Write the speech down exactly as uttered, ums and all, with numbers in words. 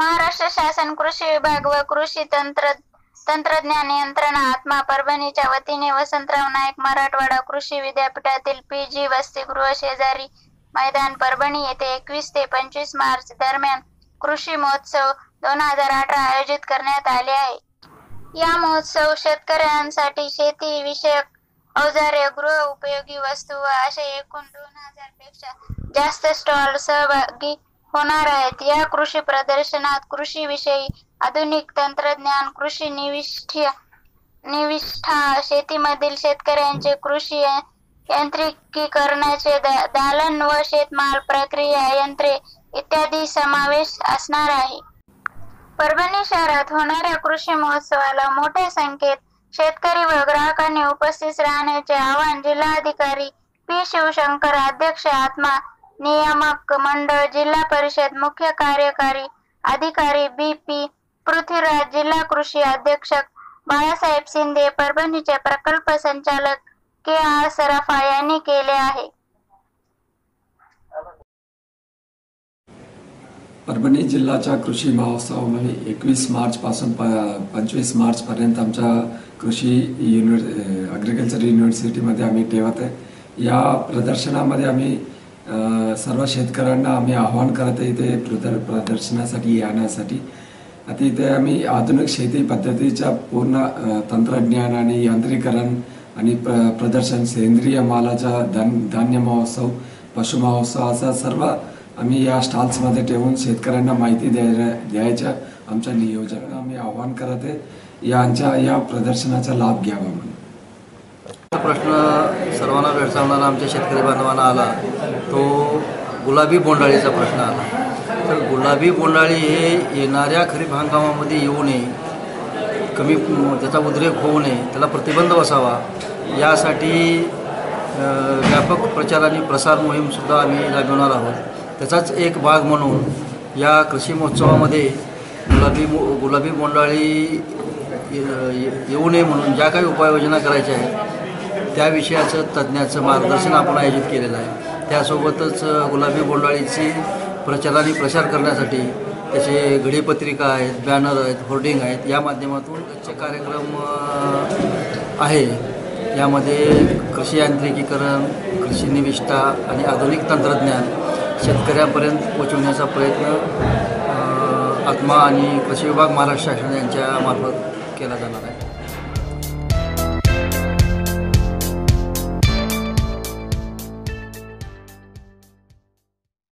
महाराष्ट्र शासन कृषी विभाग व कृषी तंत्र तंत्रज्ञान यंत्रणा आत्मा परभणीच्या वतीने वसंतराव नाईक मराठवाडा कृषी विद्यापीठातील पी जी वसतिगृह शेजारी मैदान परभणी येथे एकवीस ते पंचवीस मार्च दरम्यान कृषी महोत्सव दोन हजार अठरा आयोजित करण्यात आले आहे। या महोत्सव शेतकऱ्यांसाठी शेती विषयक अवजारे, गृह उपयोगी वस्तू व असे एकूण दोन हजार पेक्षा जास्त स्टॉल सहभागी होणार आहेत। या कृषी प्रदर्शनात कृषी विषयी आधुनिक तंत्रज्ञान, कृषी निविष्ठा निविष्ठा शेतीमधील शेतकऱ्यांचे कृषी यांत्रिकीकरणाचे दालन व शेतमाल प्रक्रिया यंत्रे इत्यादी समावेश असणार आहे। परभणी शहरात होणाऱ्या कृषी महोत्सवाला मोठ्या संख्येत शेतकरी व ग्राहकांनी उपस्थित राहण्याचे आवाहन जिल्हाधिकारी पी शिवशंकर, अध्यक्ष आत्मा नियामक मंडळ, जिल्हा परिषद मुख्य कार्यकारी अधिकारी बी पी पृथ्वीराज, जिल्हा कृषी अधीक्षक बाळासाहेब शिंदे, परभणीचे प्रकल्प संचालक के आर सराफा यांनी केले आहे। परभणी जिल्ह्याच्या कृषी महोत्सवामध्ये एकवीस मार्च पासून पंचवीस मार्च पर्यंत आमच्या कृषी युनिव्हर् ॲग्रिकल्चर युनिव्हर्सिटीमध्ये आम्ही ठेवत आहे। या प्रदर्शनामध्ये आम्ही सर्व शेतकऱ्यांना आम्ही आवाहन करत आहे इथे प्रदर प्रदर्शनासाठी येण्यासाठी। आता इथे आम्ही आधुनिक शेती पद्धतीच्या पूर्ण तंत्रज्ञान आणि यांत्रिकरण आणि प्र प्रदर्शन, सेंद्रिय मालाचा धान धान्य महोत्सव, पशु महोत्सव असा सर्व आम्ही या स्टॉल्समध्ये ठेवून शेतकऱ्यांना माहिती द्यायला द्यायच्या आमच्या नियोजन आम्ही आवाहन करत आहे। यांच्या या प्रदर्शनाचा लाभ घ्यावा म्हणून। प्रश्न सर्वांना भेडसावणारा आमच्या शेतकरी बांधवांना आला तो गुलाबी बोंडाळीचा प्रश्न आला। तर गुलाबी बोंडाळी हे येणाऱ्या खरीप हंगामामध्ये येऊ नये, कमी त्याचा उद्रेक होऊ नये, त्याला प्रतिबंध बसावा यासाठी व्यापक प्रचार आणि प्रसार मोहीमसुद्धा आम्ही राबवणार आहोत। त्याचाच एक भाग म्हणून या कृषी महोत्सवामध्ये गुलाबी गुलाबी बोंडाळी येऊ नये म्हणून ज्या काही उपाययोजना करायच्या आहेत त्या विषयाचं तज्ज्ञाचं मार्गदर्शन आपण आयोजित केलेलं आहे। त्यासोबतच गुलाबी बोंडाळीची प्रचार आणि प्रसार करण्यासाठी त्याचे घडीपत्रिका आहेत, बॅनर आहेत, होर्डिंग आहेत, या माध्यमातून त्याचे कार्यक्रम आहे। यामध्ये कृषी यांत्रिकीकरण, कृषी निविष्ठा आणि आधुनिक तंत्रज्ञान शेतकऱ्यांपर्यंत पोहोचवण्याचा प्रयत्न आत्मा आणि कृषी विभाग महाराष्ट्र शासन यांच्या मार्फत केला जाणार आहे।